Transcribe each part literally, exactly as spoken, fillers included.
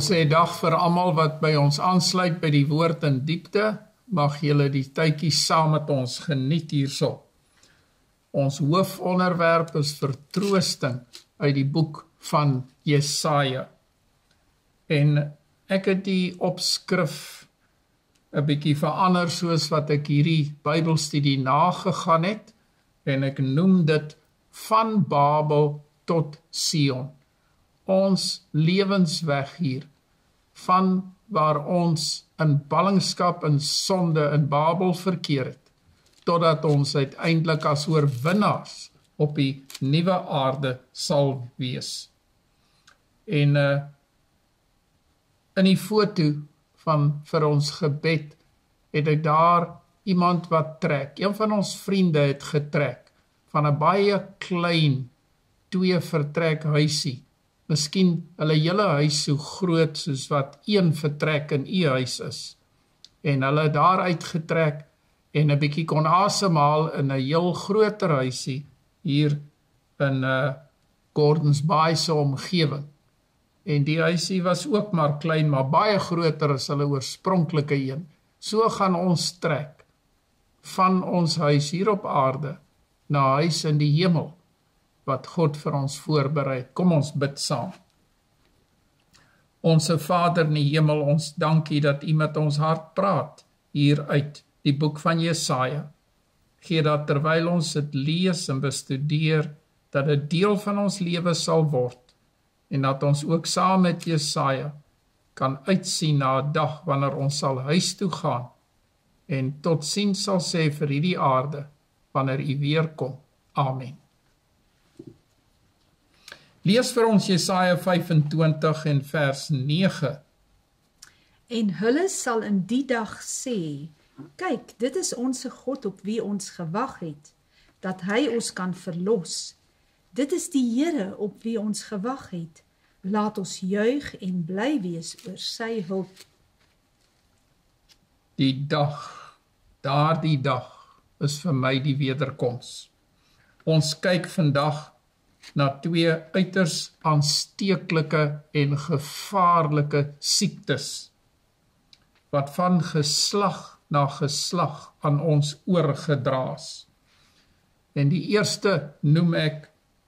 Ons sê dag vir almal wat by ons aansluit by die woord in diepte, mag julle die tydjie saam met ons geniet hierso. Ons hoofonderwerp is vertroosting uit die boek van Jesaja. En ek het die opskrif 'n bietjie verander soos wat ek hierdie Bybelstudie nagegaan het, en ek noem dit van Babel tot Sion. Ons lewensweg hier, van waar ons in ballingskap en sonde in Babel verkeer het, totdat ons uiteindelik as oorwinnaars op die nuwe aarde sal wees. En uh, in die foto van vir ons gebed, het ek daar iemand wat trek, een van ons vriende het getrek, van 'n baie klein, twee vertrek huisie, miskien hulle hele huis so groot soos wat een vertrek in u huis is, en hulle daar uitgetrek, en 'n bietjie kon asemhaal in 'n heel groter huisie, hier in uh, Gordons Bay se omgewing. En die huisie was ook maar klein, maar baie groter as hulle oorspronklike een. So gaan ons trek, van ons huis hier op aarde, na huis in die hemel, wat God vir ons voorberei. Kom ons bid saam. Onse Vader in die hemel, ons dankie dat U met ons hart praat, hier uit die boek van Jesaja. Gee dat terwyl ons dit lees en bestudeer, dat dit deel van ons lewe sal word, en dat ons ook saam met Jesaja kan uitsien na 'n dag wanneer ons sal huis toe gaan, en tot ziens sal sê vir hierdie aarde, wanneer U weer kom. Amen. Lees vir ons Jesaja vyf-en-twintig en vers nege. En hulle sal in die dag sê, kyk, dit is onse God op wie ons gewag het, dat hy ons kan verlos. Dit is die Here op wie ons gewag het. Laat ons juig en bly wees oor sy hulp. Die dag, daardie dag, is vir my die wederkoms. Ons kyk vandag na twee uiters aansteeklike en gevaarlike siektes, wat van geslag na geslag aan ons oorgedraas. En die eerste noem ek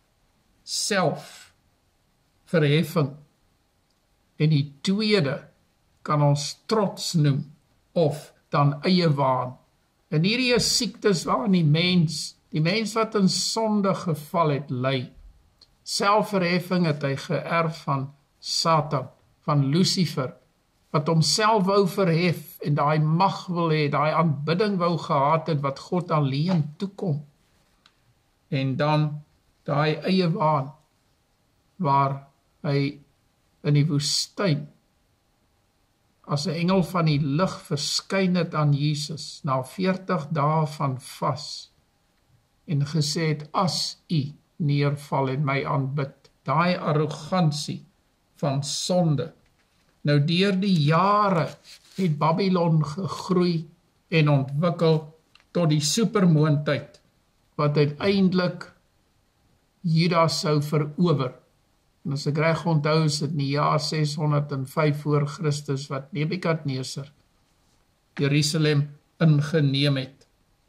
selfverheffing, en die tweede kan ons trots noem, of dan eie waan. En hierdie is siektes waarin die mens, die mens wat in sonde geval het, ly. Selfverheffing het hy geërf van Satan, van Lucifer, wat homself wou verhef, en daai mag wil hê, daai aanbidding wou gehad het, wat God alleen toekom. En dan daai eie waan, waar hy in die woestyn, as 'n engel van die lig verskyn het aan Jesus, na veertig dae van vas, en gesê het, as U neerval en my aanbid, daai arrogansie van sonde. Nou deur die jare het Babylon gegroei en ontwikkel tot die supermoondheid, wat uiteindelik Juda sou verower. En as ek reg onthou, is dit in die jaar ses honderd en vyf voor Christus, wat Nebukadneser Jerusalem ingeneem het.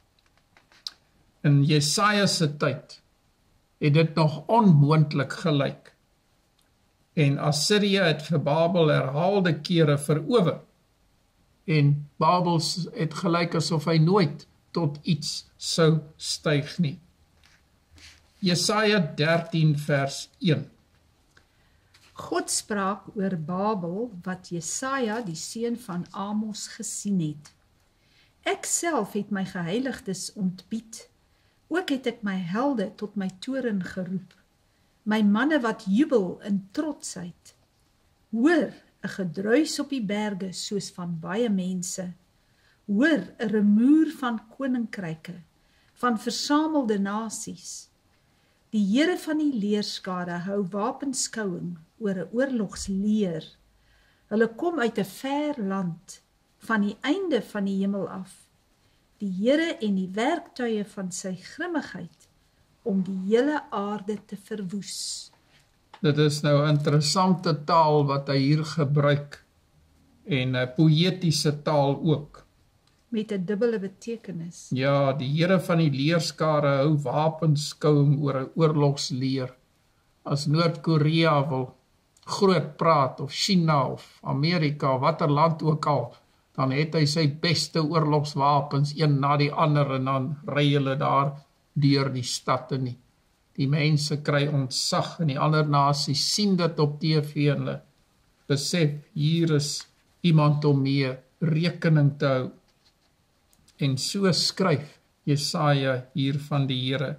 In Jesaja se tyd het dit nog onmoontlik gelyk. En Assirië het vir Babel herhaalde kere verower. En Babel het gelyk asof hy nooit tot iets sou styg nie. Jesaja dertien vers een. God spraak oor Babel, wat Jesaja, die seun van Amos, gesien het. Ek self het my geheiligdes ontbied, ook het ek my helde tot my toren geroep, my manne wat jubel in trotsheid. Hoor, 'n gedruis op die berge soos van baie mense. Hoor, 'n rumoer van koninkryke, van versamelde nasies. Die Here van die leerskare hou wapenskouing oor 'n oorlogsleer. Hulle kom uit 'n ver land, van die einde van die hemel af. Die Here en die werktuie van sy grimmigheid, om die hele aarde te verwoes. Dit is nou interessante taal wat hy hier gebruik, en 'n poëtiese taal ook. Met 'n dubbele betekenis. Ja, die Here van die leerskare hou wapenskouing oor 'n oorlogsleer. As Noord-Korea wil groot praat, of China, of Amerika, watter land ook al, dan het hy sy beste oorlogswapens, een na die ander, en dan ry hulle daar deur die stad in nie. Die mense kry ontzag, en die ander nasies sien dit op T V, en hulle besef, hier is iemand om mee rekening te hou. En so skryf Jesaja hier van die Here.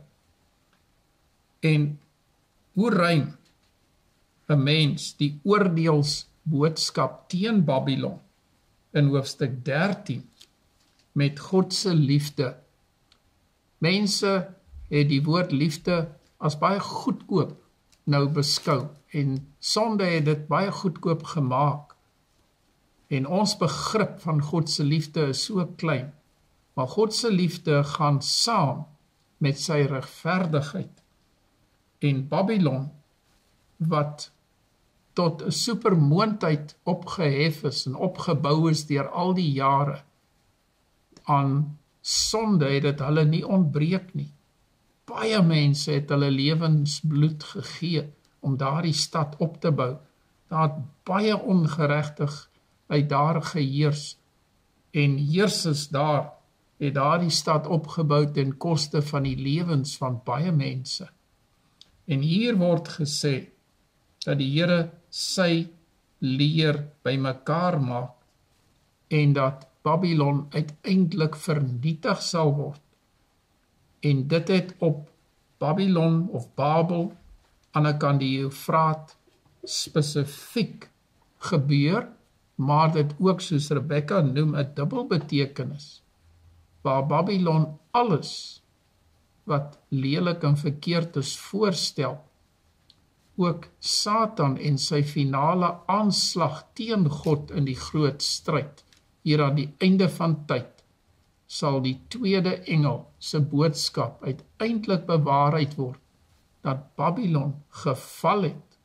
En hoe ruim 'n mens die oordeelsboodskap teen Babylon in hoofstuk dertien met God se liefde. Mense het die woord liefde as baie goedkoop nou beskou, en sonde het dit baie goedkoop gemaak. En ons begrip van God se liefde is so klein, maar God se liefde gaan saam met sy regverdigheid. En Babylon, wat tot 'n supermoondheid opgehef is en opgebou is deur al die jare, aan sonde het dit hulle nie ontbreek nie. Baie mense het hulle lewensbloed gegee om daardie stad op te bou. Daar het baie ongeregtigheid daar geheers, en heersers daar het daardie stad opgebou ten koste van die lewens van baie mense. En hier word gesê dat die Here sy leer bymekaar maak, en dat Babylon uiteindelik vernietig sal word. En dit het op Babylon of Babel aan die kant die Eufraat spesifiek gebeur, maar dit ook, soos Rebecca noem, 'n dubbelbetekenis, waar Babylon alles wat lelik en verkeerd is voorstel, ook Satan en sy finale aanslag teen God in die groot stryd, hier aan die einde van tyd, sal die tweede engel se boodskap uiteindelik bewaarheid word, dat Babylon geval het.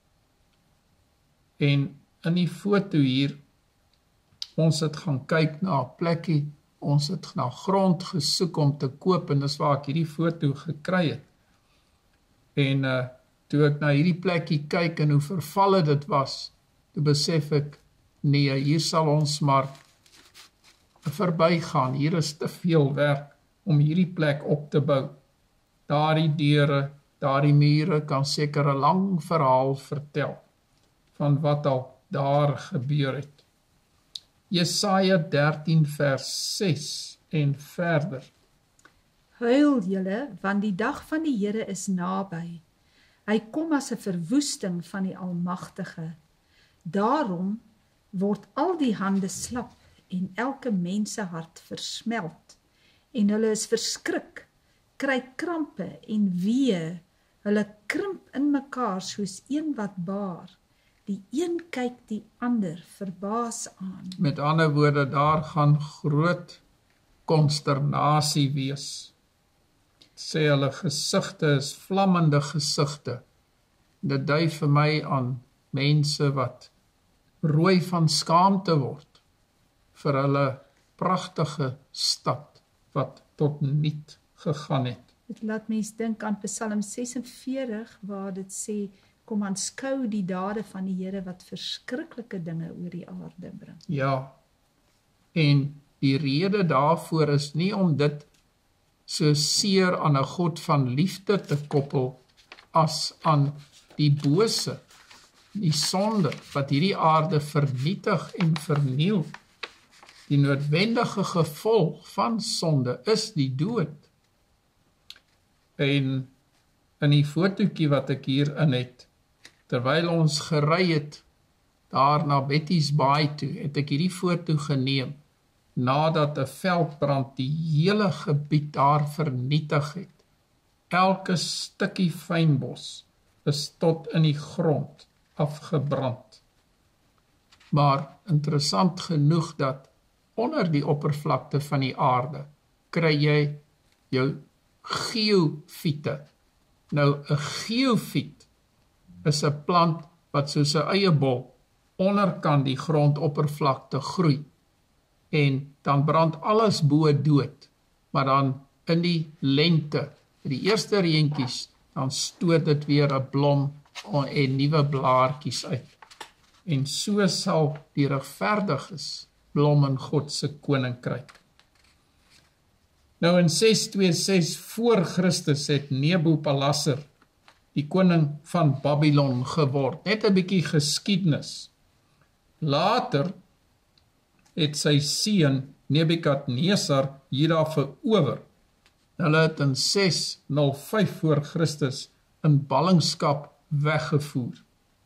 En in die foto hier, ons het gaan kyk na 'n plekkie, ons het na grond gesoek om te koop, en dis waar ek hierdie foto gekry het. En uh, toe ek na hierdie plekkie kyk en hoe vervalle dit was, toe besef ek, nee, hier sal ons maar verbygaan, hier is te veel werk om hierdie plek op te bou. Daardie deure, daardie mure kan seker 'n lang verhaal vertel van wat al daar gebeur het. Jesaja dertien vers ses en verder. Huil julle, want die dag van die Here is naby. Hy kom as 'n verwoesting van die Almagtige. Daarom word al die hande slap en elke mensehart versmelt, en hulle is verskrik, kry krampe en wee, hulle krimp in mekaar soos een wat baar. Die een kyk die ander verbaas aan. Met ander woorde, daar gaan groot konsternasie wees. Sê hulle gesigte is vlammende gesigte. Dit dui vir my aan mense wat rooi van skaamte word vir hulle pragtige stad wat tot niet gegaan het. Dit laat mens dink aan Psalm ses en veertig, waar dit sê, kom aanskou die dade van die Here wat verskriklike dinge oor die aarde bring. Ja, en die rede daarvoor is nie om dit so seer aan 'n God van liefde te koppel as aan die bose, die sonde wat hierdie aarde vernietig en verniel. Die noodwendige gevolg van sonde is die dood. En in die fotootjie wat ek hier in het, terwyl ons gery het daar na Betty's Baai toe, het ek hierdie foto geneem, nadat 'n veldbrand die hele gebied daar vernietig het. Elke stukkie fynbos is tot in die grond afgebrand. Maar interessant genoeg dat onder die oppervlakte van die aarde kry jy jou geofiete. Nou 'n geofiet is 'n plant wat soos 'n eiebol onderkant die grondoppervlakte groei. En dan brand alles bo dood, maar dan in die lente, die eerste reentjies, dan stoot dit weer 'n blom en nuwe blaartjies uit. En so sal die regverdiges blom in God se koninkryk. Nou in ses twee ses voor Christus het Nebukadnesar die koning van Babylon geword. Net 'n bietjie geskiedenis. Later het sy seun Nebukadnesar Juda verower. Hulle het in ses nul vyf voor Christus in ballingskap weggevoer.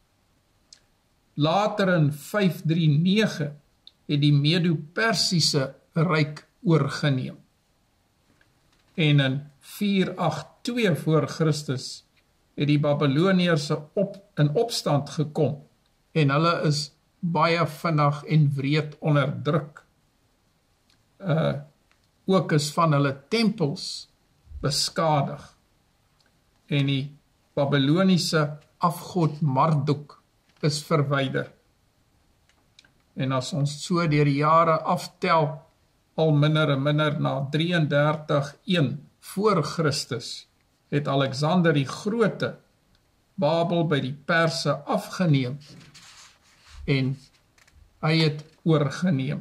Later in vyf drie nege het die Medo-Persiese ryk oorgeneem. En in vier agt twee voor Christus het die Babiloniërs op, in opstand gekom en hulle is baie vinnig en wreed onderdruk. Uh, ook is van hulle tempels beskadig. En die Babiloniese afgod Marduk is verwyder. En as ons so deur die jare aftel, al minder en minder na drie en dertig een voor Christus, het Alexander die Grote Babel by die Perse afgeneem en hy het oorgeneem.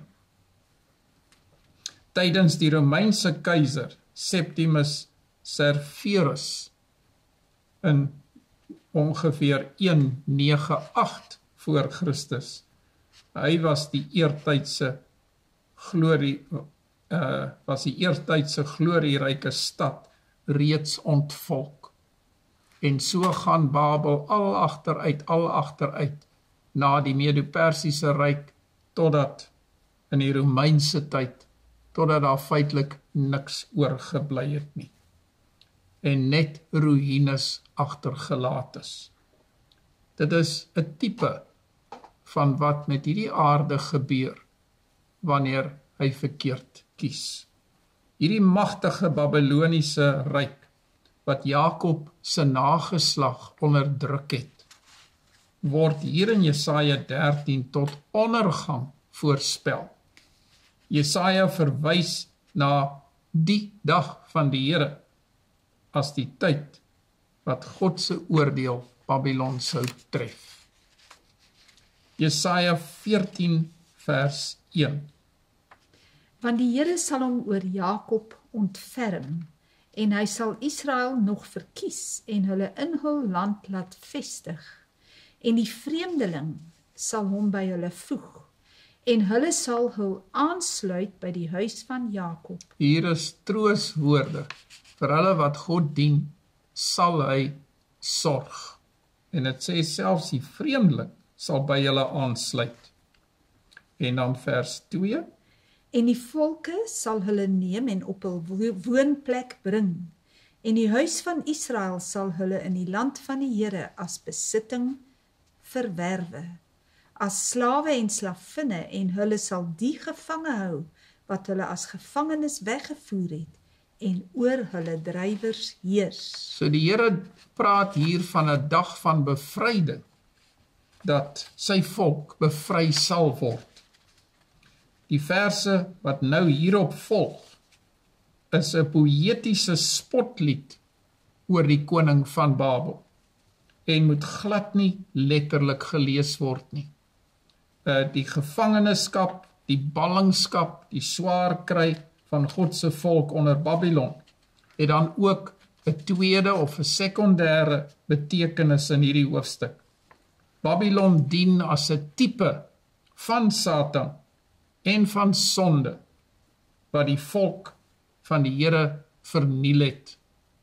Tydens die Romeinse keiser Septimus Severus in ongeveer een nege agt voor Christus. Hy was die eertydse glorie uh, was die eertydse glorieryke stad reeds ontvolk. En so gaan Babel al agteruit, al agteruit na die Medo-Persiese ryk totdat in die Romeinse tyd totdat daar feitelik niks oorgebly het nie. En net ruïnes agtergelaat is. Dit is 'n tipe van wat met hierdie aarde gebeur wanneer hy verkeerd kies. Hierdie magtige Babiloniese ryk wat Jakob se nageslag onderdruk het, word hier in Jesaja dertien tot ondergang voorspel. Jesaja verwys na die dag van die Here as die tyd wat God se oordeel Babylon sou tref. Jesaja veertien vers een. Want die Here sal hom oor Jakob ontferm, en hy sal Israel nog verkies en hulle in hul land laat vestig, en die vreemdeling sal hom by hulle voeg, en hulle sal hul aansluit by die huis van Jakob. Hier is troostwoorde. Vir hulle wat God dien, sal hy sorg. En dit sê selfs die vreemdeling sal by hulle aansluit. En dan vers twee. En die volke sal hulle neem en op hul woonplek bring, en die huis van Israel sal hulle in die land van die Here as besitting verwerwe, as slawe en slavinne, en hulle sal die gevange hou, wat hulle as gevangenes weggevoer het, en oor hulle drywers heers. So die Here praat hier van 'n dag van bevryding, dat sy volk bevry sal word. Die verse wat nou hierop volg, is 'n poëtiese spotlied oor die koning van Babel, en moet glad nie letterlik gelees word nie. Uh, die gevangenskap, die ballingskap, die swaar kry van God se volk onder Babylon, het dan ook 'n tweede of 'n sekondêre betekenis in hierdie hoofstuk. Babylon dien as 'n tipe van Satan en van sonde, wat die volk van die Here verniel het.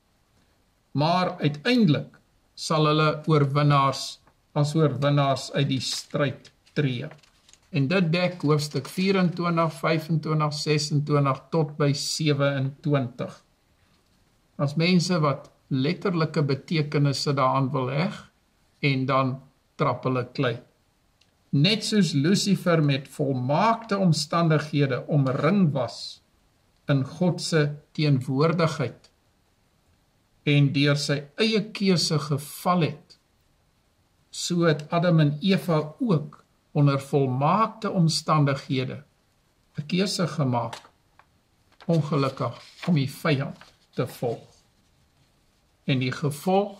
Maar uiteindelik sal hulle oorwinnaars as oorwinnaars uit die stryd tree. En dit dek hoofstuk vyf-en-twintig, vyf-en-twintig, ses-en-twintig tot by sewe-en-twintig. As mense wat letterlike betekenisse daaraan wil heg, en dan trap hulle klei. Net soos Lucifer met volmaakte omstandighede omring was in God se teenwoordigheid en deur sy eie keuse geval het, so het Adam en Eva ook onder volmaakte omstandighede 'n keuse gemaak, ongelukkig om die vyand te volg. En die gevolg,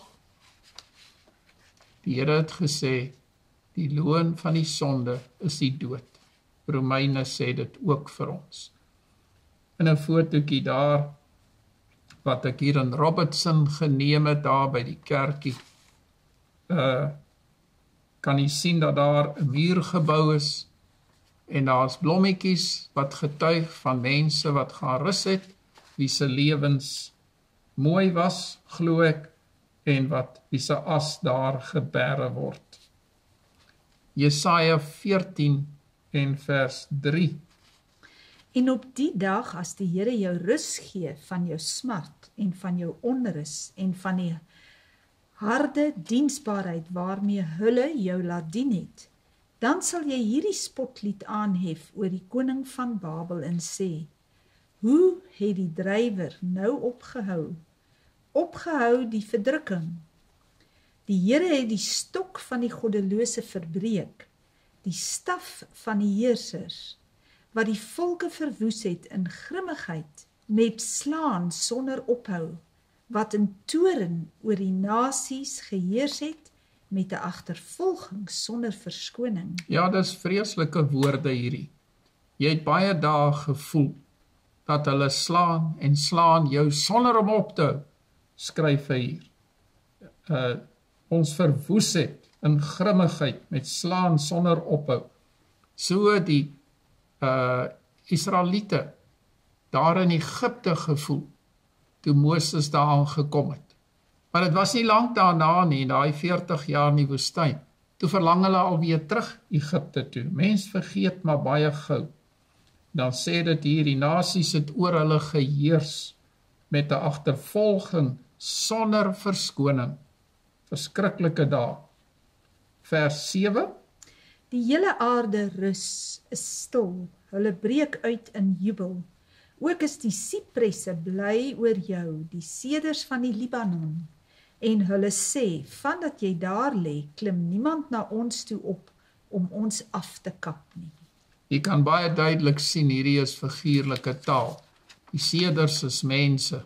die Here het gesê, die loon van die sonde is die dood. Romeine sê dit ook vir ons. In 'n fotootjie daar, wat ek hier in Robertson geneem het, daar by die kerkie, uh, kan jy sien dat daar 'n muur gebou is, en daar's blommetjies wat getuig van mense wat gaan rus het, wie se lewens mooi was, glo ek, en wat wie se as daar gebere word. Jesaja veertien en vers drie. En op die dag, as die Here jou rus gee van jou smart en van jou onrus en van die harde diensbaarheid waarmee hulle jou laat dien het, dan sal jy hierdie spotlied aanhef oor die koning van Babel en sê, hoe het die drywer nou opgehou? Opgehou die verdrukking. Die Here het die stok van die goddelose verbreek, die staf van die heersers, wat die volke verwoes het in grimmigheid, met slaan sonder ophou, wat in toorn oor die nasies geheers het, met 'n agtervolging sonder verskoning. Ja, dis vreeslike woorde hierdie. Jy het baie dae gevoel, dat hulle slaan en slaan jou sonder om op te hou, skryf hy hier. Uh, ons verwoes het in grimmigheid, met slaan sonder ophou. So die uh, Israeliete daar in Egipte gevoel, toe Moses daar aangekom het. Maar dit was nie lank daarna nie, daai veertig jaar in die woestyn. Toe verlang hulle alweer terug Egipte toe. Mens vergeet maar baie gou. Dan sê dit hier, die nasies het oor hulle geheers met 'n agtervolging sonder verskoning. Verskriklike dae. Vers sewe. Die hele aarde rus, is stil, hulle breek uit in jubel. Ook is die sipresse bly oor jou, die seders van die Libanon. En hulle sê, vandat jy daar lê, klim niemand na ons toe op, om ons af te kap nie. Jy kan baie duidelik sien, hierdie is figuurlike taal. Die seders is mense,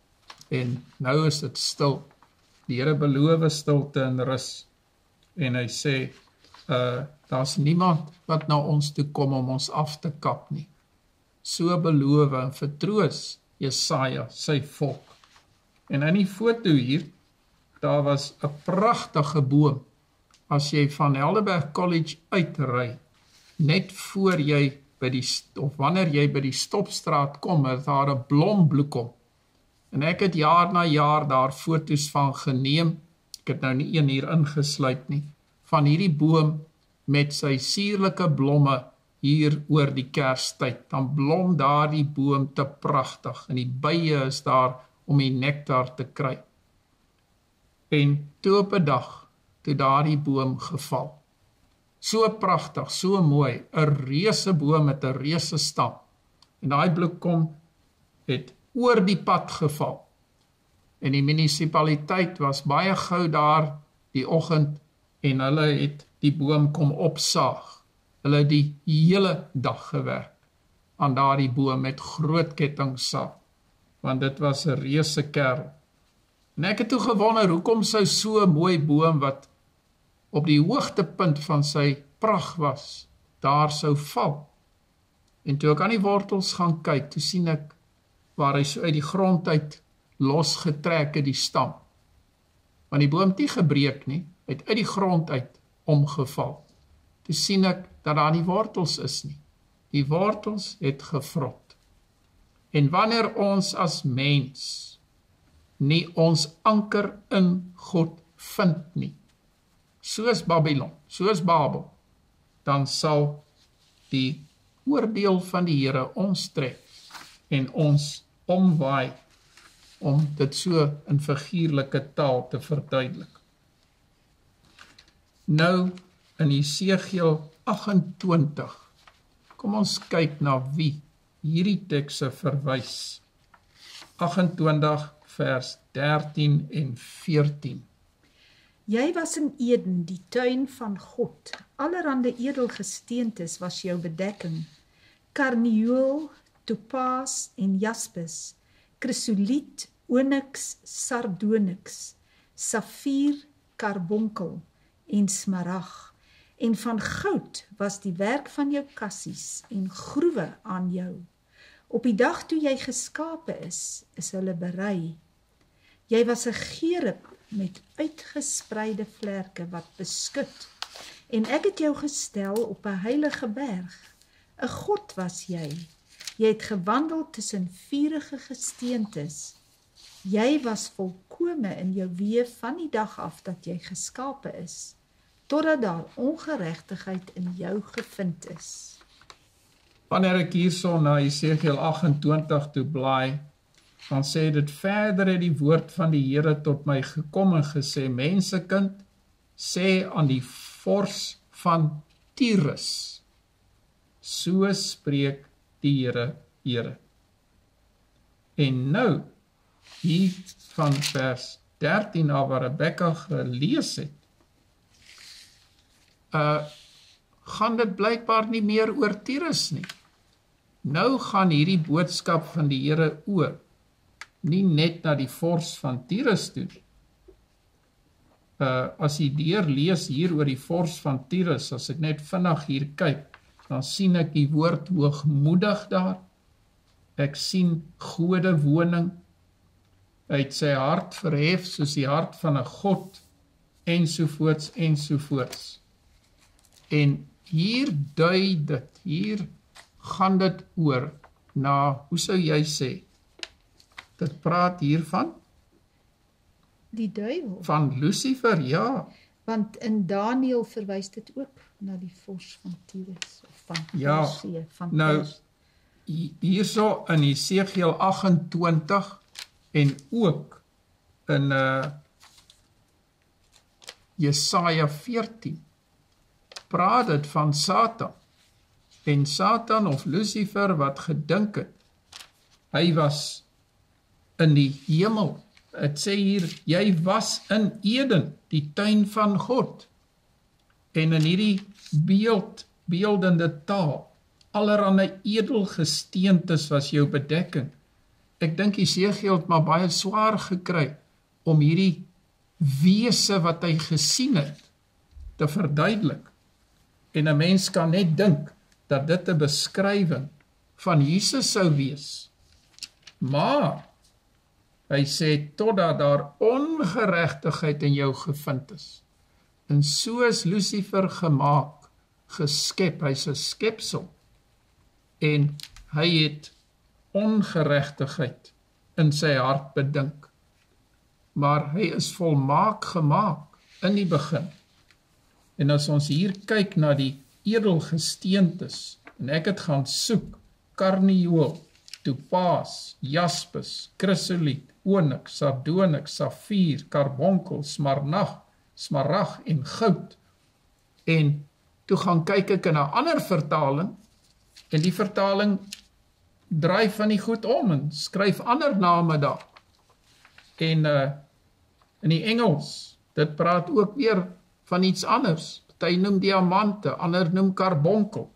en nou is dit stil. Die Here beloof stilte en rus, en hy sê, uh, daar's niemand wat na ons toe kom om ons af te kap nie. So beloof en vertroos Jesaja sy volk. En in die foto hier, daar was 'n pragtige boom. As jy van Helderberg College uitry, net voor jy by die, of wanneer jy by die stopstraat kom, is daar 'n blombloekom. En ek het jaar na jaar daar foto's van geneem, ek het nou nie een hier ingesluit nie, van hierdie boom met sy suurlike blomme hier oor die Kerstyd. Dan blom daar die boom te pragtig, en die bye is daar om die nektar te kry. En toe op 'n dag, toe daar die boom geval. So pragtig, so mooi, 'n reuse boom met 'n reuse stam. En daai bloekom het oor die pad geval. En die munisipaliteit was baie gou daar die oggend, en hulle het die boom kom opsaag. Hulle het die hele dag gewerk aan daardie boom met groot kettingsaag, want dit was 'n reuse kerel. En ek het toe gewonder, hoekom sou so 'n mooi boom wat op die hoogtepunt van sy pragt was, daar sou val. En toe ek aan die wortels gaan kyk, toe sien ek waar hy so uit die grond uit losgetrek het die stam. Want die boom het nie gebreek nie, het uit die grond uit omgeval. Toe sien ek dat daar nie wortels is nie. Die wortels het gevrot. En wanneer ons as mens nie ons anker in God vind nie, soos Babylon, soos Babel, dan sal die oordeel van die Here ons tref en ons omwaai, om dit so in figuurlike taal te verduidelik. Nou, in Jesegiel agt-en-twintig, kom ons kyk na wie hierdie tekste verwys. agt-en-twintig vers dertien en veertien. Jy was in Eden, die tuin van God. Allerhande edelgesteentes was jou bedekking. Karnieul, topaas en jaspis, chrysoliet, onyx, sardonyx, safier, karbonkel en smarag. En van goud was die werk van jou kassies en groewe aan jou. Op die dag toe jy geskape is, is hulle berei. Jy was 'n gerub met uitgespreide vlerke wat beskut, en ek het jou gestel op 'n heilige berg. 'n God was jy. Jy het gewandel tussen vurige gesteentes. Jy was volkome in jou weë van die dag af dat jy geskape is, totdat daar ongeregtigheid in jou gevind is. Wanneer ek hierso na Jesegiel agt-en-twintig toe blaai, dan sê dit verder het die woord van die Here tot my gekom en gesê, mensekind, sê aan die vors van Tyrus, so spreek die Here, Here. En nou, hier van vers dertien af waar Rebekka gelees het, uh, gaan dit blykbaar nie meer oor Tyrus nie. Nou gaan hierdie boodskap van die Here oor, nie net na die vors van Tyrus toe. Uh, as jy deur lees hier oor die vors van Tyrus, as ek net vinnig hier kyk, dan sien ek die woord hoogmoedig daar. Ek sien gode woning. Hy het sy hart verhef soos die hart van 'n God, ensovoorts, ensovoorts. En hier dui dit, hier gaan dit oor na, hoe sou jy sê, dit praat hiervan? Die duiwel. Van Lucifer, ja. Want in Daniël verwys dit ook na die vors van Tyrus, of van Ja, Persee, van nou, Pers. hierso in Jesegiel agt-en-twintig en ook in uh, Jesaja veertien, praat dit van Satan. En Satan of Lucifer wat gedink het, hy was in die hemel. Het sê hier, jy was in Eden, die tuin van God. En in hierdie beeld, beeldende taal, allerhande edelgesteentes was jou bedekking. Ek dink Jesegiel het maar baie swaar gekry om hierdie wese wat hy gesien het te verduidelik. En 'n mens kan net dink dat dit 'n beskrywing van Jesus sou wees. Maar hy sê totdat daar ongeregtigheid in jou gevind is. En so is Lucifer gemaak, geskep, hy's 'n skepsel. En hy het ongeregtigheid in sy hart bedink. Maar hy is volmaak gemaak in die begin. En as ons hier kyk na die edelgesteentes, en ek het gaan soek, karnieul, topaas, jaspis, chrysoliet, onyx, sardonyx, safier, karbonkel, smarnag, smarag en goud. En toe gaan kyk ek in 'n ander vertaling, en die vertaling draai van die goed om en skryf ander name daar. En uh, in die Engels, dit praat ook weer van iets anders. Party noem diamante, ander noem karbonkel.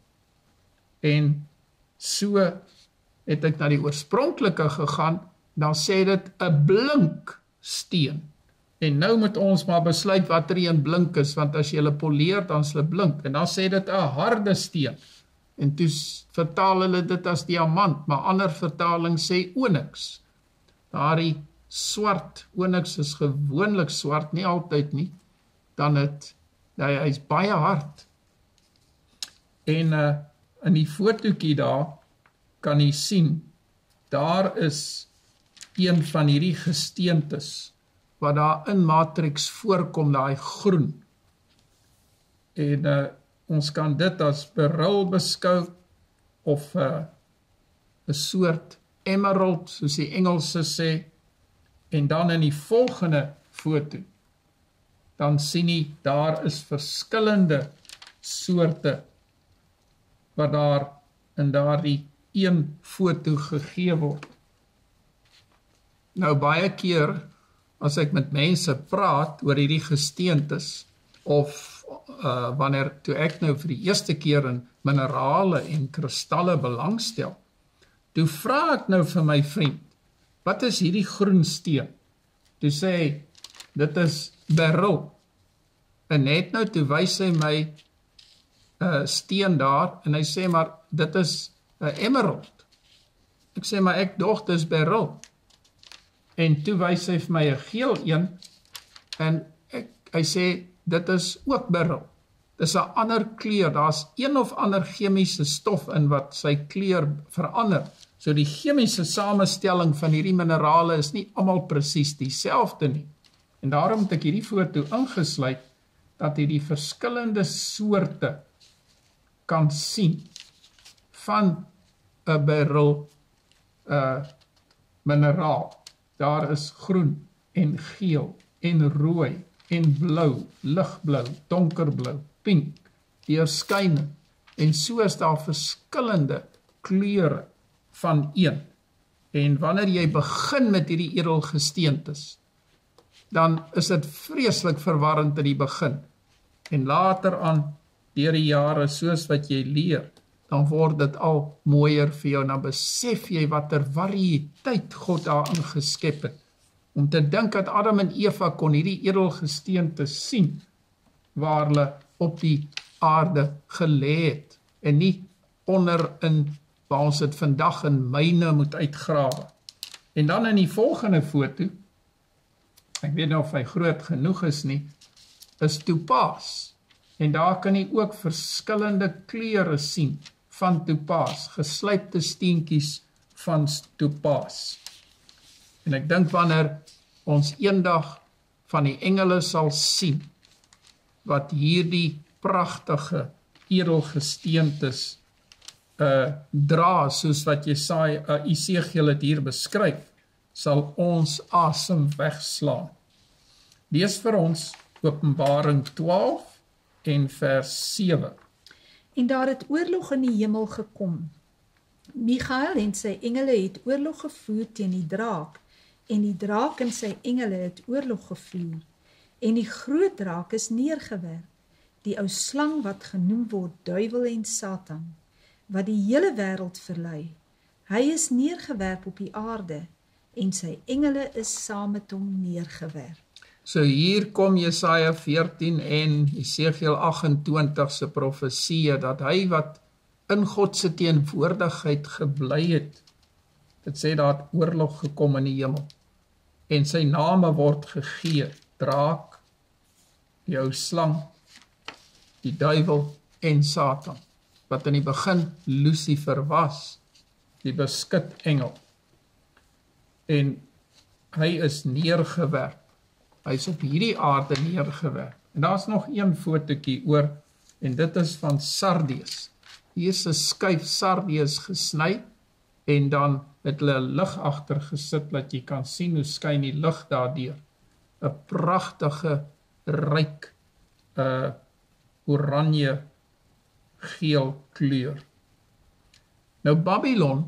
En so het ek na die oorspronklike gegaan, dan sê dit 'n blink steen. En nou moet ons maar besluit wat er een blink is, want as jy hulle poleer, dan is hulle blink. En dan sê dit 'n harde steen. En toe vertaal hulle dit as diamant, maar ander vertaling sê onyx. Daardie swart, onyx is gewoonlik swart, nie altyd nie, dan het, hy, hy is baie hard. En uh, in die fotootjie daar, kan jy sien, daar is een van hierdie gesteentes, wat daar in matrix voorkom, daai groen. En uh, ons kan dit as beryl beskou, of 'n uh, 'n soort emerald, soos die Engelse sê, en dan in die volgende foto, dan sien jy, daar is verskillende soorte, wat daar in daardie een foto gegee word. Nou baie keer, as ek met mense praat oor hierdie gesteentes, of uh, wanneer toe ek nou vir die eerste keer in minerale en kristalle belangstel, toe vra ek nou vir my vriend, wat is hierdie groen steen? Toe sê hy, dit is beryl. En net nou toe wys hy my 'n uh, steen daar, en hy sê maar, dit is 'n uh, emerald. Ek sê maar, ek dog, dit is beryl. En toe wys hy vir my 'n geel een, en ek, hy sê, dit is ook beryl. Dit is 'n ander kleur, daar's een of ander chemiese stof in wat sy kleur verander. So die chemiese samestelling van hierdie minerale is nie almal presies dieselfde nie. En daarom het ek hierdie foto ingesluit, dat jy die verskillende soorte kan sien van 'n beryl uh, mineraal. Daar is groen en geel en rooi en blou, ligblou, donkerblou, pink, deurskynend. En so is daar verskillende kleure van een. En wanneer jy begin met hierdie edelgesteentes, dan is dit vreeslik verwarrend in die begin. En later aan, deur die jare, soos wat jy leer, dan word dit al mooier vir jou, dan besef jy wat er variëteit God daarin geskep het. Om te dink dat Adam en Eva kon hierdie edelgesteente sien, waar hulle op die aarde gelê het, en nie onder in, waar ons het vandag in myne moet uitgrawe. En dan in die volgende foto, ek weet nou of hy groot genoeg is nie, is topaas. En daar kan jy ook verskillende kleure sien van topaas, geslypte steentjies van topaas. En ek dink wanneer ons eendag van die engele sal sien, wat hierdie pragtige edelgesteentes uh, dra, soos wat Jesaja, uh, Esegiel het hier beskryf, sal ons asem wegslaan. Lees vir ons Openbaring twaalf en vers sewe. En daar het oorlog in die hemel gekom. Michael en sy engele het oorlog gevoer teen die draak, en die draak en sy engele het oorlog gevoer, en die groot draak is neergewerp, die ou slang wat genoem word duiwel en Satan, wat die hele wêreld verlei. Hy is neergewerp op die aarde, en sy engele is saam met hom neergewerp. So hier kom Jesaja veertien en Esegiel agt-en-twintig se profesie, dat hy wat in God se teenwoordigheid gebly het, dit sê daar het oorlog gekom in die hemel, en sy name word gegee, draak, die ou slang, die duiwel en Satan, wat in die begin Lucifer was, die beskut engel, en hy is neergewerp, hy is op hierdie aarde neergewerp, en daar is nog een fotootjie oor, en dit is van sardius, hier is 'n skyf sardius gesny, en dan het hulle 'n lig agter gesit, dat jy kan sien hoe skyn die lig daardeur, 'n pragtige, ryk, uh, oranje, geel kleur. Nou Babylon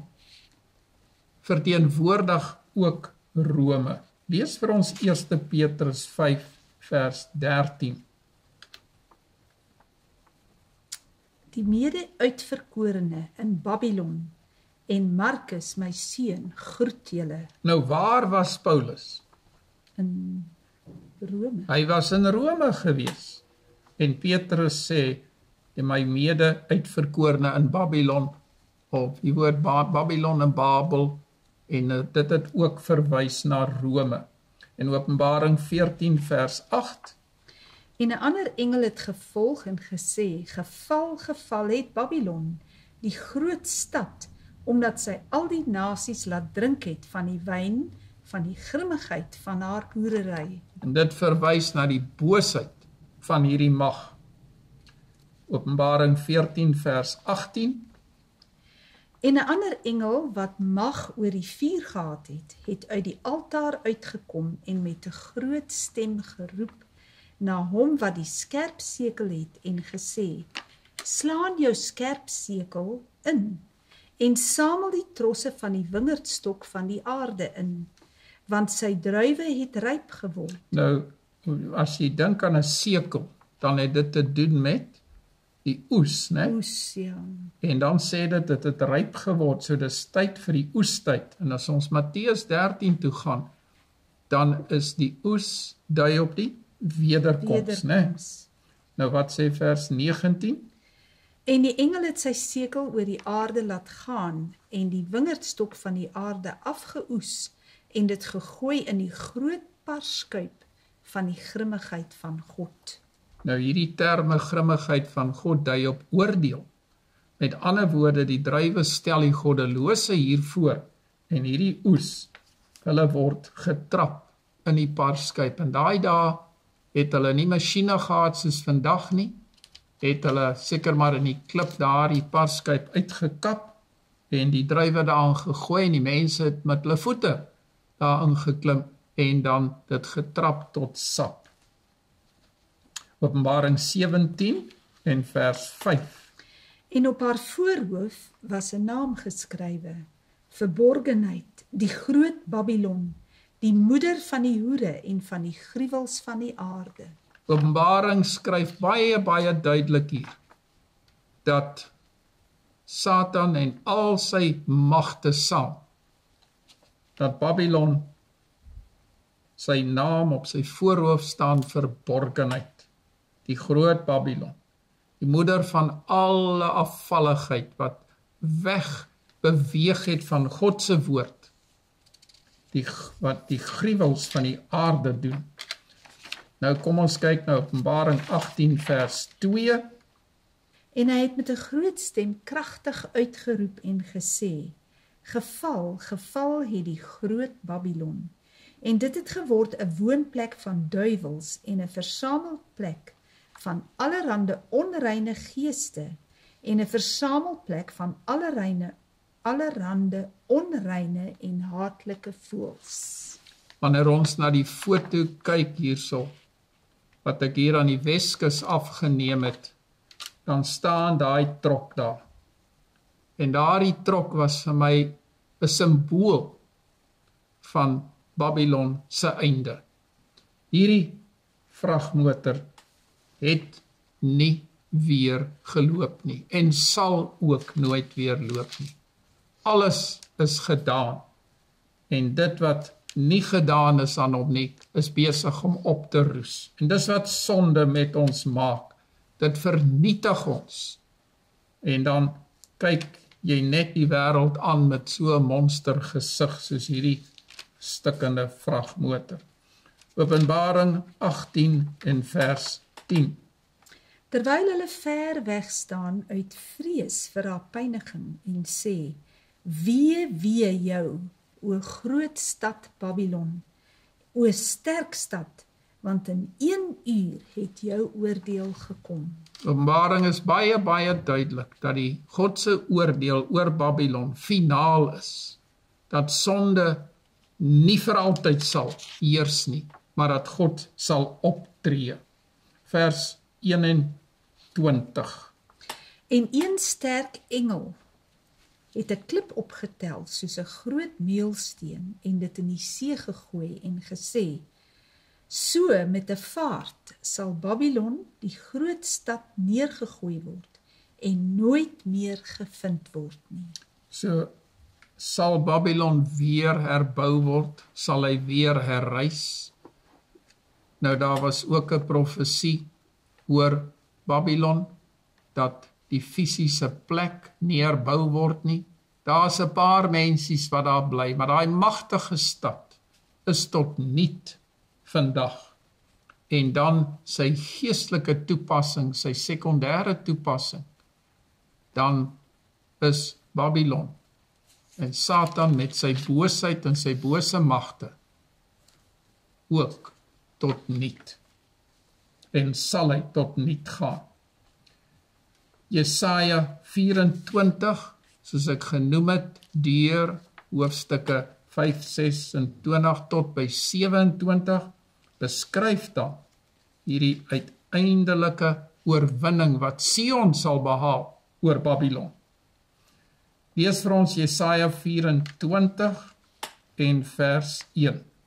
verteenwoordig ook Rome. Lees vir ons eerste Petrus vyf vers dertien. Die mede-uitverkorene in Babylon en Markus, my seun, groet julle. Nou waar was Paulus? In Rome. Hy was in Rome gewees. En Petrus sê, my mede-uitverkorene in Babylon, of die woord Babylon en Babel, en dit het ook verwys na Rome. In Openbaring veertien vers agt. En 'n ander engel het gevolg en gesê, geval, geval het Babylon, die groot stad, omdat sy al die nasies laat drink het van die wyn, van die grimmigheid van haar hoerery. En dit verwys na die boosheid van hierdie mag. Openbaring veertien vers agttien. En 'n ander engel wat mag oor die vuur gehad het, het uit die altaar uitgekom en met 'n groot stem geroep na hom wat die skerpsekel het en gesê, slaan jou skerpsekel in en samel die trosse van die wingerdstok van die aarde in, want sy druiwe het ryp geword. Nou, as jy dink aan 'n sekel, dan het dit te doen met die oes, né? Oes, ja. En dan sê dit, dit het ryp geword, so dis tyd vir die oestyd. En as ons Matteus dertien toe gaan, dan is die oes dui op die wederkoms, né? Wederkoms. Nou wat sê vers negentien? En die engel het sy sekel oor die aarde laat gaan, en die wingerdstok van die aarde afgeoes, en dit gegooi in die groot parskuip van die grimmigheid van God. Nou hierdie terme grimmigheid van God dui op oordeel. Met ander woorde, die druiwe stel die goddelose hiervoor, en hierdie oes, hulle word getrap in die parskuip. En daai dae het hulle nie masjiene gehad soos vandag nie, het hulle seker maar in die klip daar die parskuip uitgekap, en die druiwe daarin gegooi, en die mense het met hulle voete daarin geklim, en dan dit getrap tot sap. Openbaring sewentien en vers vyf. En op haar voorhoof was 'n naam geskrywe, Verborgenheid, die groot Babylon, die moeder van die hoere en van die gruwels van die aarde. Openbaring skryf baie, baie duidelik hier, dat Satan en al sy magte saam, dat Babylon, sy naam op sy voorhoof staan verborgenheid, die groot Babylon, die moeder van alle afvalligheid, wat weg beweeg het van God se woord, die, wat die gruwels van die aarde doen. Nou kom ons kyk na Openbaring agtien vers twee. En hy het met 'n groot stem kragtig uitgeroep en gesê, Geval, geval het die groot Babylon, en dit het geword 'n woonplek van duiwels en 'n versamelplek van allerhande onreine geeste en 'n versamelplek van allerreine allerhande onreine en haatlike voëls. Wanneer ons na die foto kyk hierso, wat ek hier aan die Weskus afgeneem het, dan staan daai trok daar. En daardie trok was vir my 'n simbool van Babylon se einde. Hierdie vragmotor het nie weer geloop nie, en sal ook nooit weer loop nie. Alles is gedaan, en dit wat nie gedaan is aan hom nie, is besig om op te roes. En dis wat sonde met ons maak, dit vernietig ons. En dan kyk jy net die wêreld aan met so 'n monster gesig soos hierdie stikkende vragmotor. Openbaring agtien en vers tien. Terwyl hulle ver weg staan uit vrees vir haar pyniging en sê, Wee, wee jou, o groot stad Babylon, o sterk stad, want in een uur het jou oordeel gekom. Openbaring is baie, baie duidelik, dat die God se oordeel oor Babylon finaal is, dat sonde nie vir altyd sal heers nie, maar dat God sal optree. Vers eenentwintig. En een sterk engel het 'n klip opgetel soos 'n groot meulsteen en dit in die see gegooi en gesê, So met 'n vaart sal Babylon, die groot stad, neergegooi word en nooit meer gevind word nie. So sal Babylon weer herbou word, sal hy weer herrys. Nou daar was ook 'n profesie oor Babylon, dat die fisiese plek nie herbou word nie. Daar's 'n paar mensies wat daar bly, maar daai magtige stad is tot niet vandag. En dan sy geestelike toepassing, sy sekondêre toepassing, dan is Babylon en Satan met sy boosheid en sy bose magte ook tot niet. En sal hy tot niet gaan. Jesaja vyf-en-twintig, soos ek genoem het, deur hoofstukke vyf, ses-en-twintig tot by sewe-en-twintig, beskryf dan hierdie uiteindelike oorwinning wat Sion sal behaal oor Babylon. Lees vir ons Jesaja vyf-en-twintig en vers een.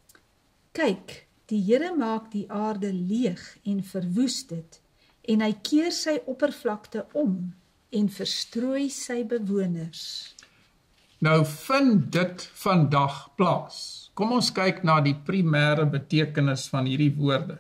Kyk, die Here maak die aarde leeg en verwoes dit, en hy keer sy oppervlakte om en verstrooi sy bewoners. Nou vind dit vandag plaas. Kom ons kyk na die primêre betekenis van hierdie woorde.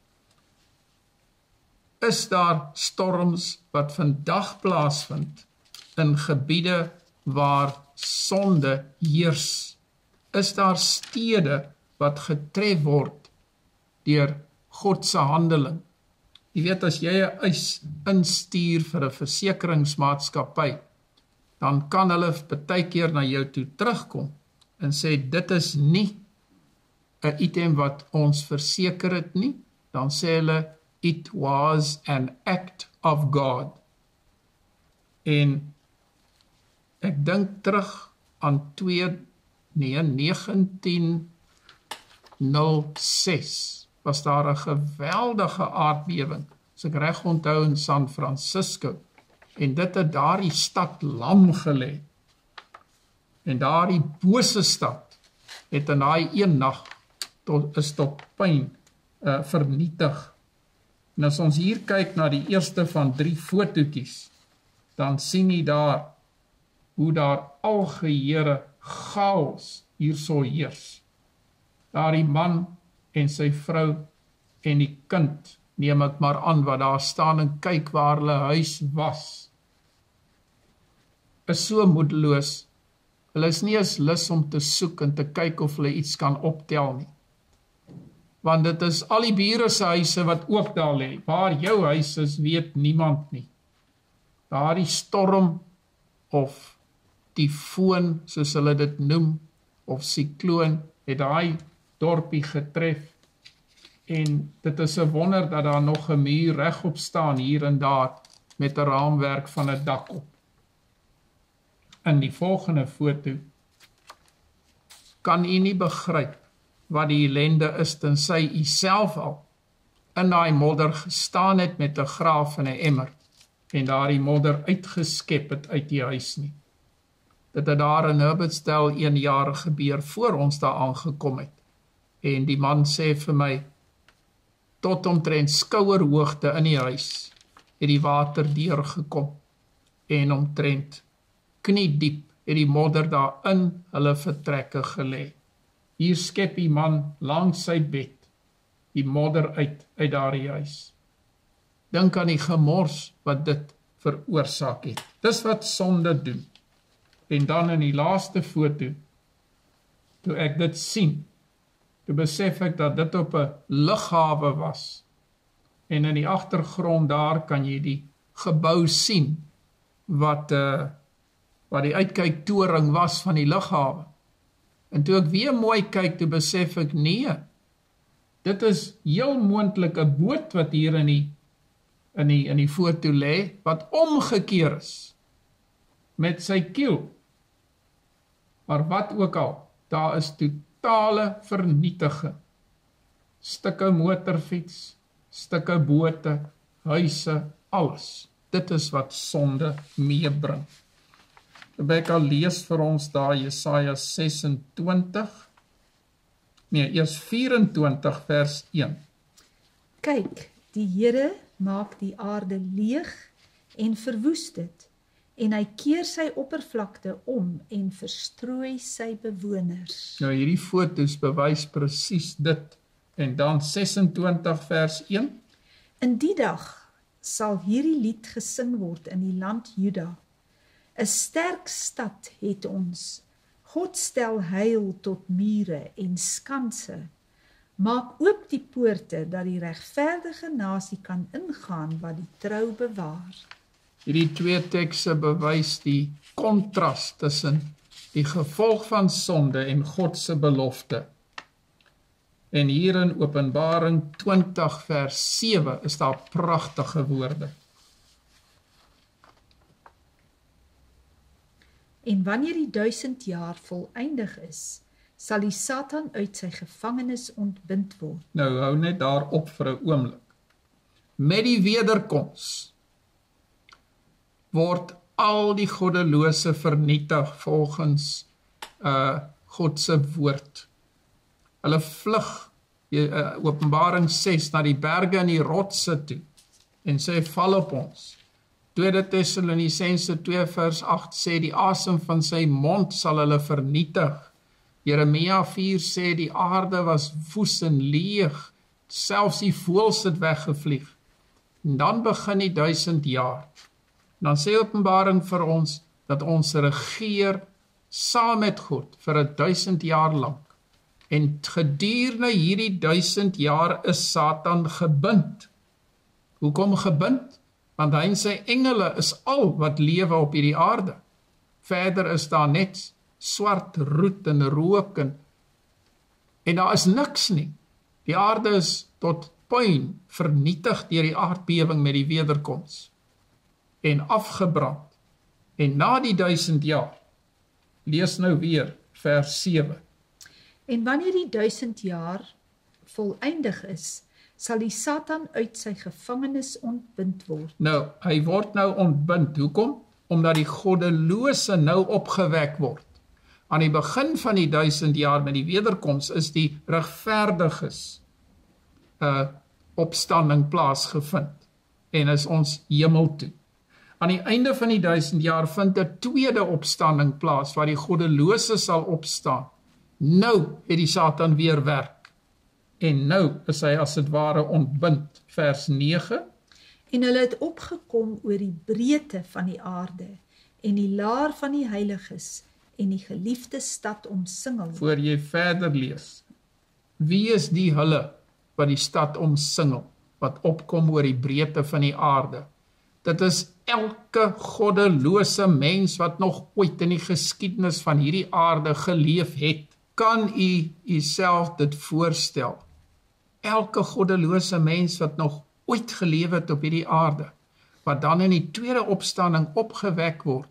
Is daar storms wat vandag plaasvind in gebiede waar sonde heers? Is daar stede wat getref word deur God se handeling? Jy weet, as jy 'n eis instuur vir 'n versekeringsmaatskappy, dan kan hulle baie keer na jou toe terugkom en sê, dit is nie 'n item wat ons verseker het nie. Dan sê hulle, it was an act of God. En ek dink terug aan twee, nee, negentien nul ses was daar 'n geweldige aardbewing, as ek reg onthou, in San Francisco, en dit het daardie stad lam gelê. En daardie bose stad het in daai een nag tot, is tot pyn uh, vernietig. En as ons hier kyk na die eerste van drie fotootjies, dan sien jy daar hoe daar algehele chaos hierso heers. Daar die man en sy vrou en die kind, neem ek maar aan, wat daar staan en kyk waar hulle huis was, is so moedeloos. Hulle is nie eens lus om te soek en te kyk of hulle iets kan optel nie. Want dit is al die bure se huise wat ook daar lê. Waar jou huis is, weet niemand nie. Daar die storm of tyfoon, soos hulle dit noem, of sikloon, het daai dorpie getref. En dit is 'n wonder dat daar nog 'n muur regop staan hier en daar met 'n raamwerk van 'n dak op. In die volgende foto kan u nie begryp wat die ellende is, tensy u self al in daai modder gestaan het met 'n graaf en 'n emmer en daardie modder uitgeskep het uit die huis nie. Dit het daar in Herbertsdale een jaar gebeur voor ons daar aangekom het. En die man sê vir my, tot omtrent skouerhoogte in die huis het die water deurgekom en omtrent kniediep het die modder daar in hulle vertrekke gelê. Hier skep die man langs sy bed die modder uit uit daardie huis. Dink aan die gemors wat dit veroorsaak het. Dis wat sonde doen. En dan in die laaste foto, toe ek dit sien, toe besef ek dat dit op 'n lughawe was. En in die agtergrond daar kan jy die gebou sien wat uh, wat die uitkyktoring was van die lughawe. En toe ek weer mooi kyk, toe besef ek, nee, dit is heel moontlik 'n boot wat hier in die in die in die foto lê, wat omgekeer is met sy kiel. Maar wat ook al, daar is totale vernietiging. Stukke motorfiets, stukke bote, huise, alles. Dit is wat sonde meebring. Rebecca lees vir ons daar Jesaja ses en twintig, nee, eers vyf en twintig vers een. Kyk, die Here maak die aarde leeg en verwoes dit, en hy keer sy oppervlakte om en verstrooi sy bewoners. Nou hierdie foto's bewys presies dit. En dan ses en twintig vers een. In die dag sal hierdie lied gesing word in die land Juda. 'n Sterk stad het ons. God stel heil tot mure en skanse. Maak oop die poorte, dat die regverdige nasie kan ingaan wat die trou bewaar. Hierdie twee tekste bewys die kontras tussen die gevolg van sonde en God se belofte. En hier in Openbaring twintig vers sewe is daar pragtige woorde. En wanneer die duisend jaar voleindig is, sal die Satan uit sy gevangenis ontbind word. Nou hou net daar op vir 'n oomblik. Met die wederkoms word al die goddelose vernietig volgens uh, God se woord. Hulle vlug uh, Openbaring ses, na die berge en die rotse toe, en sê, val op ons. Tweede Tessalonisense twee vers agt sê, die asem van sy mond sal hulle vernietig. Jeremia vier sê, die aarde was woes en leeg, selfs die voëls het weggevlieg. En dan begin die duisend jaar. En dan sê Openbaring vir ons, dat ons regeer saam met God vir een duisend jaar lang. En gedurende hierdie duisend jaar is Satan gebind. Hoekom gebind? Want hy en sy engele is al wat lewe op hierdie aarde. Verder is daar net swart roet en rook en, en daar is niks nie. Die aarde is tot puin vernietig deur die aardbewing met die wederkoms en afgebrand. En na die duisend jaar, lees nou weer vers sewe. En wanneer die duisend jaar voleindig is, sal die Satan uit sy gevangenis ontbind word. Nou, hy word nou ontbind. Hoekom? Omdat die goddelose nou opgewek word. Aan die begin van die duisend jaar met die wederkoms is die regverdiges uh, opstanding plaasgevind en is ons hemel toe. Aan die einde van die duisend jaar vind 'n tweede opstanding plaas waar die goddelose sal opstaan. Nou het die Satan weer werk en nou is hy as het ware ontbind. Vers nege. En hulle het opgekom oor die breedte van die aarde en die laar van die heiliges en die geliefde stad omsingel. Voor jy verder lees, wie is die hulle wat die stad omsingel, wat opkom oor die breedte van die aarde? Dit is elke goddelose mens wat nog ooit in die geskiedenis van hierdie aarde geleef het. Kan u uself dit voorstel? Elke goddelose mens wat nog ooit geleef het op hierdie aarde, wat dan in die tweede opstanding opgewek word,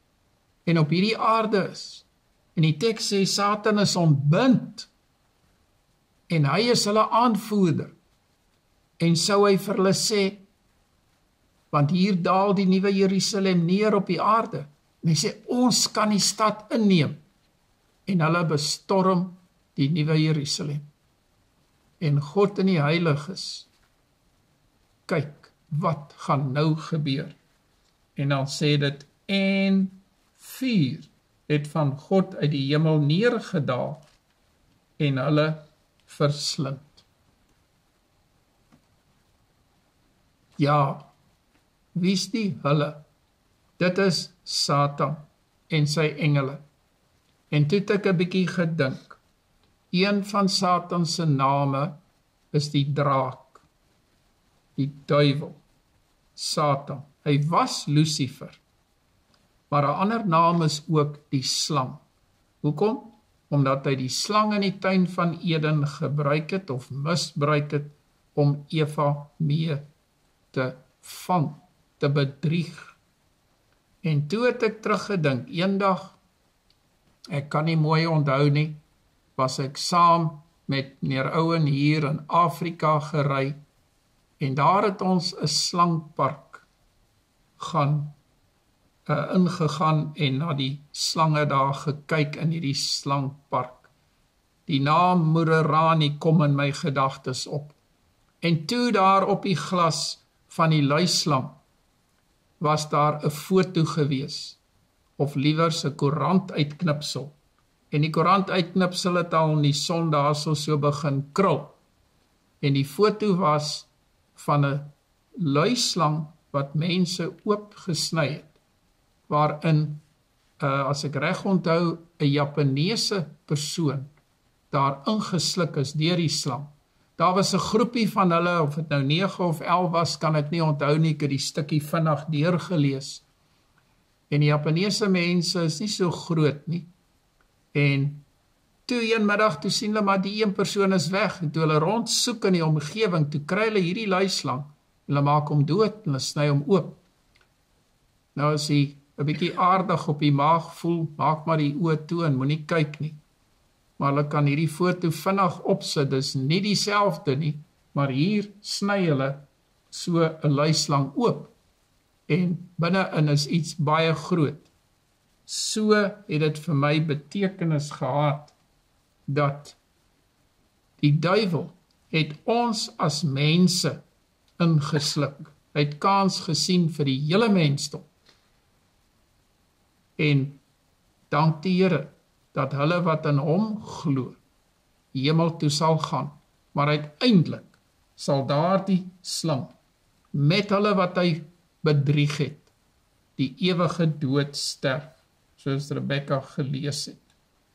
en op hierdie aarde is. En die teks sê, Satan is ontbind, en hy is hulle aanvoerder. En sou hy vir hulle sê, want hier daal die nuwe Jerusalem neer op die aarde, en hy sê, ons kan die stad inneem, en hulle bestorm die nuwe Jerusalem. En God en die heiliges, kyk, wat gaan nou gebeur? En dan sê dit, en vuur het van God uit die hemel neergedaal, en hulle verslind. Ja, wie is die hulle? Dit is Satan en sy engele. En toe het ek 'n bietjie gedink. Een van Satan se name is die draak, die duiwel, Satan. Hy was Lucifer, maar 'n ander naam is ook die slang. Hoekom? Omdat hy die slang in die tuin van Eden gebruik het of misbruik het om Eva mee te vang, te bedrieg. En toe het ek teruggedink, eendag, ek kan nie mooi onthou nie, was ek saam met meneer Owen hier in Afrika gery, en daar het ons 'n slangpark gaan, uh, ingegaan en na die slange daar gekyk in hierdie slangpark. Die naam Moererani kom in my gedagtes op. En toe daar op die glas van die luislang was daar 'n foto gewees, of liewers 'n koerant uitknipsel. En die koerant uitknipsel het al in die son daar so, so begin krul. En die foto was van 'n luislang wat mense oopgesny het, waarin, uh, as ek reg onthou, 'n Japaneese persoon daar ingesluk is deur die slang. Daar was 'n groepie van hulle, of het nou nege of elf was, kan ek nie onthou nie, ek het die stukkie vinnig deurgelees. En die Japaneese mense is nie so groot nie. En toe een middag, toe sien hulle maar die een persoon is weg, en toe hulle rondsoek in die omgewing, toe kry hulle hierdie luislang, hulle maak hom dood, en hulle sny hom oop. Nou as hy 'n bietjie aardig op die maag voel, maak maar die oë toe en moenie kyk nie. Maar hulle kan hierdie foto vinnig opsit, dis nie dieselfde nie, maar hier sny hulle so 'n luislang oop, en binne-in is iets baie groot. So het dit vir my betekenis gehad, dat die duiwel het ons as mense ingesluk. Hy het kans gesien vir die hele mensdom. En dank die Here, dat hulle wat in hom glo, hemel toe sal gaan, maar uiteindelik sal daardie slang, met hulle wat hy bedrieg het, die ewige dood sterf, soos Rebecca gelees het.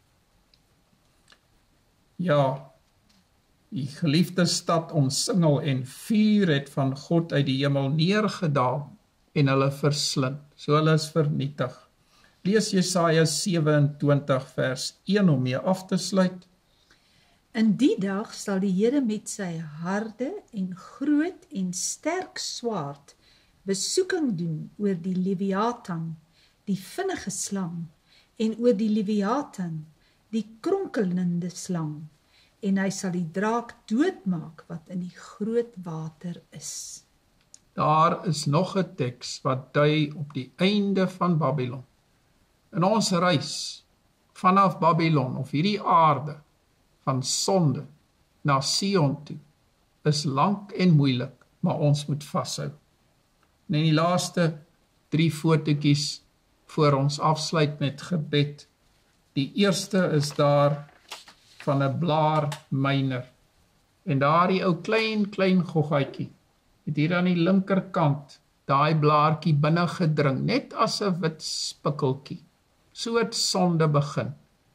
Ja, die geliefde stad omsingel en vuur het van God uit die hemel neergedaal en hulle verslind, so hulle is vernietig. Lees Jesaja sewe-en-twintig vers een om mee af te sluit. In die dag sal die Here met sy harde en groot en sterk swaard besoeking doen oor die Leviathan, die vinnige slang, en oor die Leviathan, die kronkelende slang, en hy sal die draak doodmaak wat in die groot water is. Daar is nog 'n teks wat dui op die einde van Babylon. In ons reis vanaf Babylon of hierdie aarde van sonde na Sion toe is lank en moeilik, maar ons moet vashou. En in die laaste drie fotootjies voor ons afsluit met gebed. Die eerste is daar van 'n blaarmyner. En daardie ou klein klein goggaatjie het hier aan die linkerkant daai blaartjie binne gedring, net as 'n wit spikkeltjie. So het sonde begin.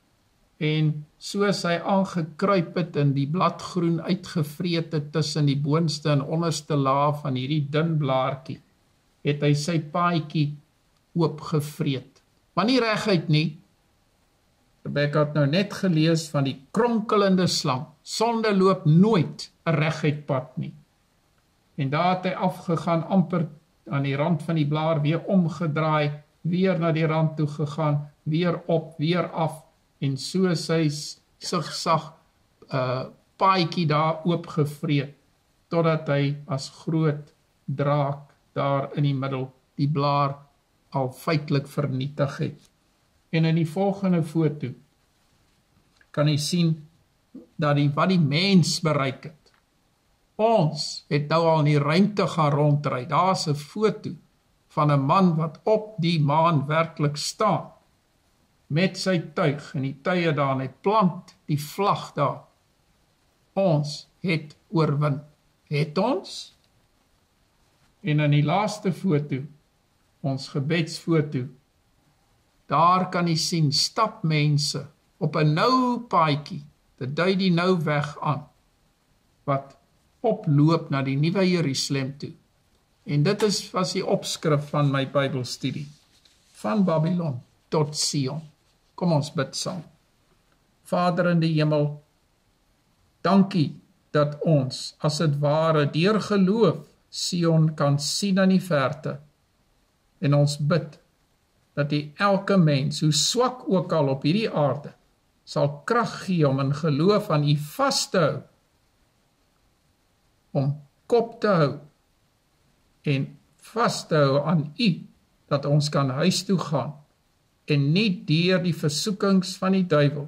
En soos hy aangekruip het in die bladgroen uitgevreet het tussen die boonste en onderste laag van hierdie dun blaartjie, het hy sy paadjie oopgevreet. Maar nie reguit nie. Rebecca het nou net gelees van die kronkelende slang. Sonde loop nooit 'n reguit pad nie. En daar het hy afgegaan, amper aan die rand van die blaar, weer omgedraai, weer na die rand toe gegaan, weer op, weer af, en so sy sigsag uh, paadjie daar oopgevreet, totdat hy as groot draak daar in die middel die blaar al feitelik vernietig het. En in die volgende foto kan jy sien dat die, wat die mens bereik het. Ons het nou al in die ruimte gaan rondry. Daar is 'n foto van 'n man wat op die maan werklik staan, met sy tuig en die tuie daar, net plant die vlag daar. Ons het oorwin. Het ons? En in die laaste foto, ons gebedsfoto, daar kan jy sien, stap mense op 'n nou paadjie, dit dui die nou weg aan, wat oploop na die nuwe Jerusalem toe. En dit is was die opskrif van my Bybelstudie, van Babylon tot Sion. Kom ons bid saam. Vader in die hemel, dankie dat ons, as het ware, deur geloof Sion kan sien in die verte. En ons bid dat die elke mens, hoe swak ook al op hierdie aarde, sal krag gee om in geloof aan U vas te hou, om kop te hou en vas te hou aan U, dat ons kan huis toe gaan en nie deur die versoekings van die duiwel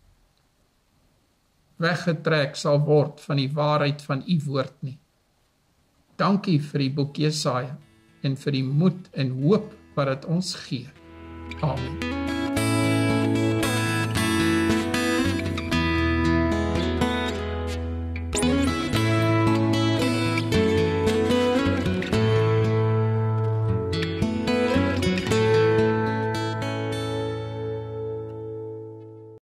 weggetrek sal word van die waarheid van U woord nie. Dankie vir die boek Jesaja en vir die moed en hoop wat dit ons gee. Amen.